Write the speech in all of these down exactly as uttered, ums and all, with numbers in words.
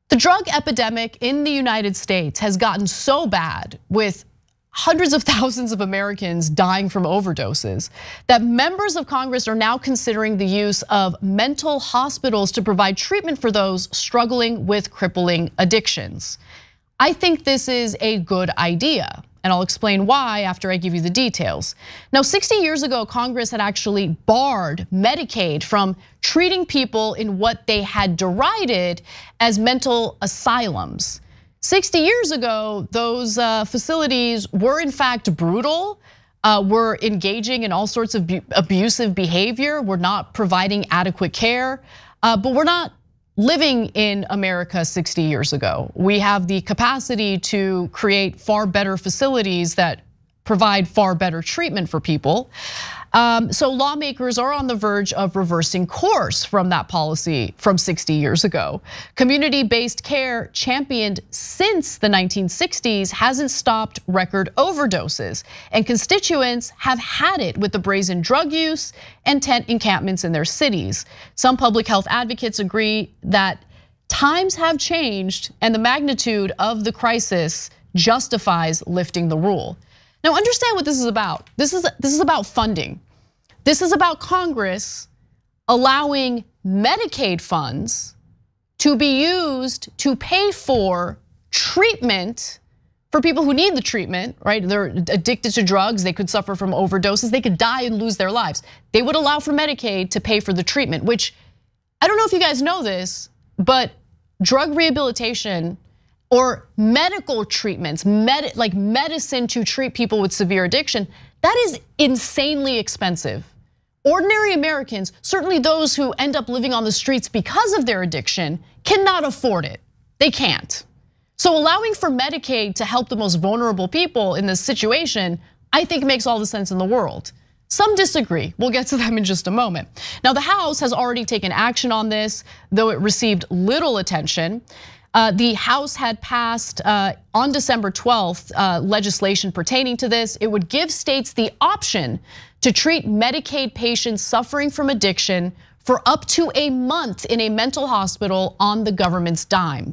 The drug epidemic in the United States has gotten so bad, with hundreds of thousands of Americans dying from overdoses, that members of Congress are now considering the use of mental hospitals to provide treatment for those struggling with crippling addictions. I think this is a good idea, and I'll explain why after I give you the details. Now, sixty years ago, Congress had actually barred Medicaid from treating people in what they had derided as mental asylums. sixty years ago, those facilities were in fact brutal, were engaging in all sorts of abusive behavior, were not providing adequate care, but we're not living in America sixty years ago. We have the capacity to create far better facilities that provide far better treatment for people. Um, so lawmakers are on the verge of reversing course from that policy from sixty years ago. Community-based care, championed since the nineteen sixties, hasn't stopped record overdoses, and constituents have had it with the brazen drug use and tent encampments in their cities. Some public health advocates agree that times have changed and the magnitude of the crisis justifies lifting the rule. Now understand what this is about. This is, this is about funding. This is about Congress allowing Medicaid funds to be used to pay for treatment for people who need the treatment, right? They're addicted to drugs, they could suffer from overdoses, they could die and lose their lives. They would allow for Medicaid to pay for the treatment, which I don't know if you guys know this, but drug rehabilitation or medical treatments, med like medicine to treat people with severe addiction, that is insanely expensive. Ordinary Americans, certainly those who end up living on the streets because of their addiction, cannot afford it. They can't. So allowing for Medicaid to help the most vulnerable people in this situation, I think makes all the sense in the world. Some disagree, we'll get to them in just a moment. Now the House has already taken action on this, though it received little attention. Uh, the House had passed uh, on December twelfth uh, legislation pertaining to this. It would give states the option to treat Medicaid patients suffering from addiction for up to a month in a mental hospital on the government's dime.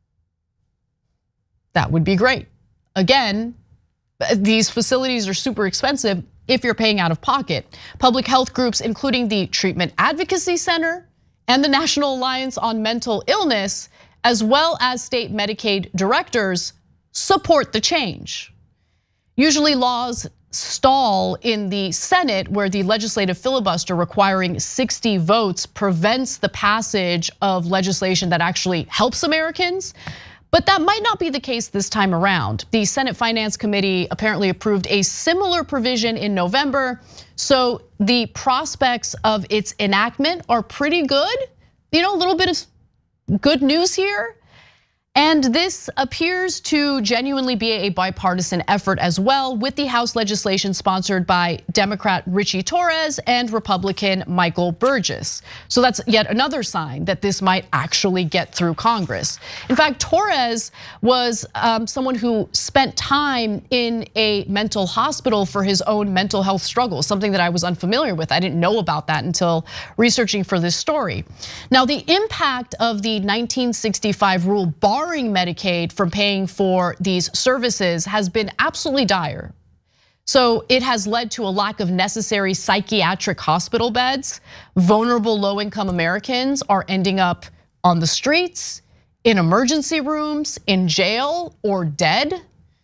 That would be great. Again, these facilities are super expensive if you're paying out of pocket. Public health groups, including the Treatment Advocacy Center and the National Alliance on Mental Illness, as well as state Medicaid directors, support the change. Usually laws stall in the Senate, where the legislative filibuster requiring sixty votes prevents the passage of legislation that actually helps Americans. But that might not be the case this time around. The Senate Finance Committee apparently approved a similar provision in November, so the prospects of its enactment are pretty good. You know, a little bit of good news here. And this appears to genuinely be a bipartisan effort as well, with the House legislation sponsored by Democrat Richie Torres and Republican Michael Burgess. So that's yet another sign that this might actually get through Congress. In fact, Torres was someone who spent time in a mental hospital for his own mental health struggles, something that I was unfamiliar with. I didn't know about that until researching for this story. Now, the impact of the nineteen sixty-five rule bar barring Medicaid from paying for these services has been absolutely dire. So it has led to a lack of necessary psychiatric hospital beds. Vulnerable low-income Americans are ending up on the streets, in emergency rooms, in jail, or dead.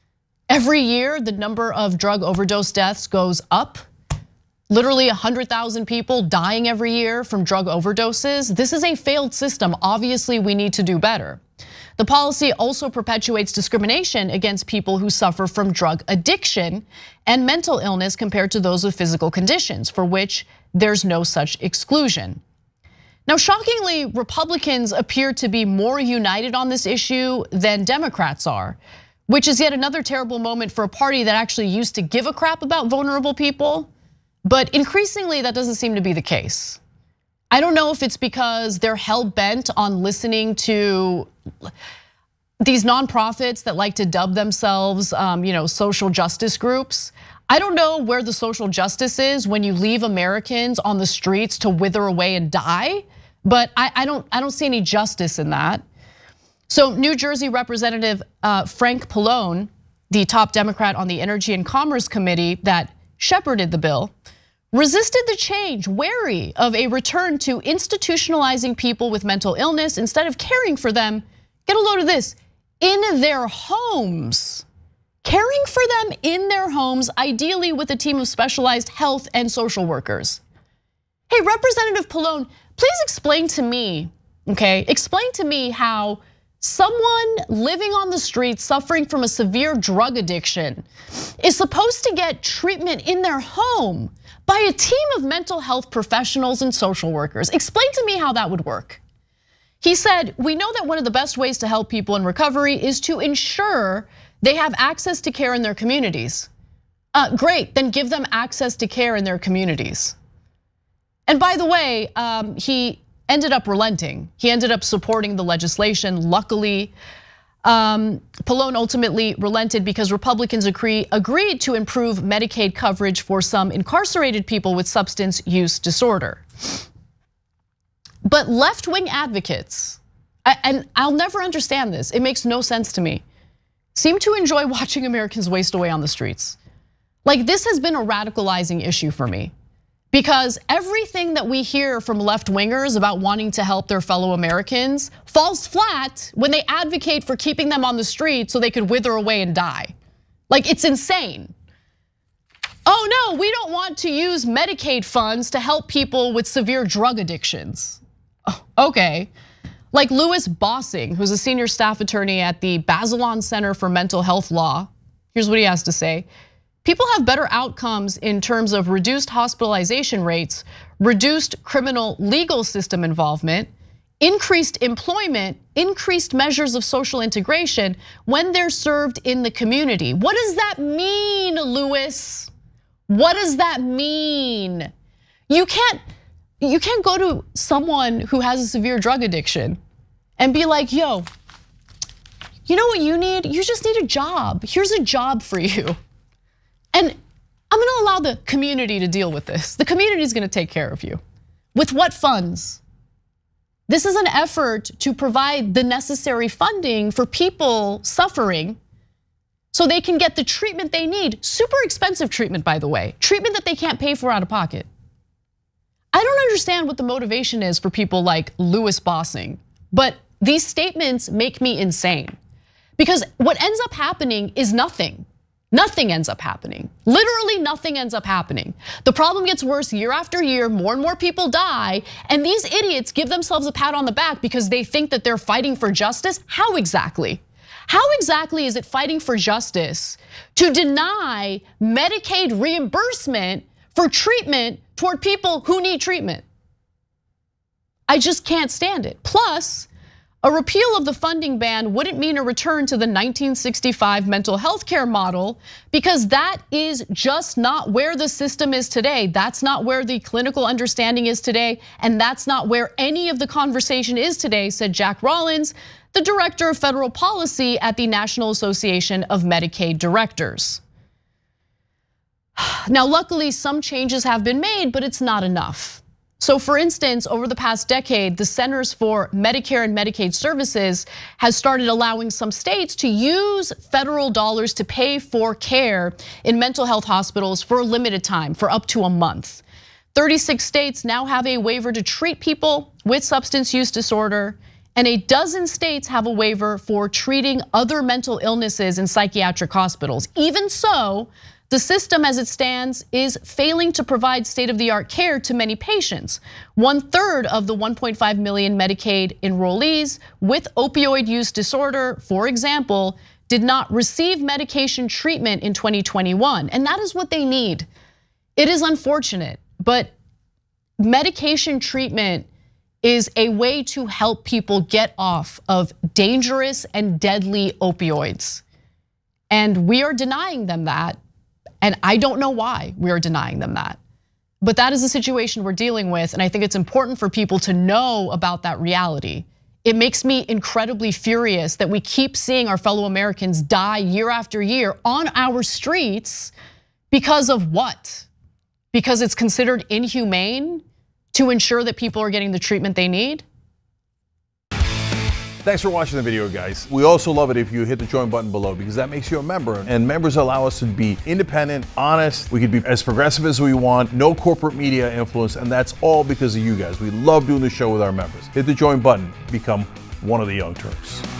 Every year, the number of drug overdose deaths goes up. Literally one hundred thousand people dying every year from drug overdoses. This is a failed system. Obviously, we need to do better. The policy also perpetuates discrimination against people who suffer from drug addiction and mental illness compared to those with physical conditions, for which there's no such exclusion. Now, shockingly, Republicans appear to be more united on this issue than Democrats are, which is yet another terrible moment for a party that actually used to give a crap about vulnerable people. But increasingly, that doesn't seem to be the case. I don't know if it's because they're hell-bent on listening to these nonprofits that like to dub themselves, you know, social justice groups. I don't know where the social justice is when you leave Americans on the streets to wither away and die, but I don't, I don't see any justice in that. So New Jersey Representative uh, Frank Pallone, the top Democrat on the Energy and Commerce Committee that shepherded the bill, resisted the change, wary of a return to institutionalizing people with mental illness instead of caring for them, get a load of this, in their homes. Caring for them in their homes, ideally with a team of specialized health and social workers. Hey, Representative Pallone, please explain to me, okay, explain to me how someone living on the streets suffering from a severe drug addiction is supposed to get treatment in their home by a team of mental health professionals and social workers. Explain to me how that would work. He said, we know that one of the best ways to help people in recovery is to ensure they have access to care in their communities. Uh, great, then give them access to care in their communities. And by the way, um, he ended up relenting. He ended up supporting the legislation. Luckily, um, Pallone ultimately relented because Republicans agree, agreed to improve Medicaid coverage for some incarcerated people with substance use disorder. But left-wing advocates, and I'll never understand this, it makes no sense to me, seem to enjoy watching Americans waste away on the streets. Like, this has been a radicalizing issue for me. Because everything that we hear from left-wingers about wanting to help their fellow Americans falls flat when they advocate for keeping them on the street so they could wither away and die. Like, it's insane. Oh no, we don't want to use Medicaid funds to help people with severe drug addictions. Oh, okay. Like Louis Bossing, who's a senior staff attorney at the Bazelon Center for Mental Health Law. Here's what he has to say. People have better outcomes in terms of reduced hospitalization rates, reduced criminal legal system involvement, increased employment, increased measures of social integration when they're served in the community. What does that mean, Louis? What does that mean? You can't, you can't go to someone who has a severe drug addiction and be like, yo, you know what you need? You just need a job. Here's a job for you. And I'm gonna allow the community to deal with this. The community is gonna take care of you. With what funds? This is an effort to provide the necessary funding for people suffering so they can get the treatment they need. Super expensive treatment, by the way. Treatment that they can't pay for out of pocket. I don't understand what the motivation is for people like Louis Bossing, but these statements make me insane. Because what ends up happening is nothing. Nothing ends up happening. Literally nothing ends up happening. The problem gets worse year after year, more and more people die, and these idiots give themselves a pat on the back because they think that they're fighting for justice. How exactly? How exactly is it fighting for justice to deny Medicaid reimbursement for treatment toward people who need treatment? I just can't stand it. Plus, a repeal of the funding ban wouldn't mean a return to the nineteen sixty-five mental health care model because that is just not where the system is today. That's not where the clinical understanding is today, and that's not where any of the conversation is today, said Jack Rollins, the director of federal policy at the National Association of Medicaid Directors. Now, luckily, some changes have been made, but it's not enough. So for instance, over the past decade, the Centers for Medicare and Medicaid Services has started allowing some states to use federal dollars to pay for care in mental health hospitals for a limited time, for up to a month. thirty-six states now have a waiver to treat people with substance use disorder, and a dozen states have a waiver for treating other mental illnesses in psychiatric hospitals. Even so, the system as it stands is failing to provide state-of-the-art care to many patients. One third of the one point five million Medicaid enrollees with opioid use disorder, for example, did not receive medication treatment in twenty twenty-one, and that is what they need. It is unfortunate, but medication treatment is a way to help people get off of dangerous and deadly opioids. And we are denying them that. And I don't know why we are denying them that. But that is the situation we're dealing with, and I think it's important for people to know about that reality. It makes me incredibly furious that we keep seeing our fellow Americans die year after year on our streets because of what? Because it's considered inhumane to ensure that people are getting the treatment they need? Thanks for watching the video, guys. We also love it if you hit the join button below, because that makes you a member, and members allow us to be independent, honest. We can be as progressive as we want, no corporate media influence, and that's all because of you guys. We love doing the show with our members. Hit the join button, become one of the Young Turks.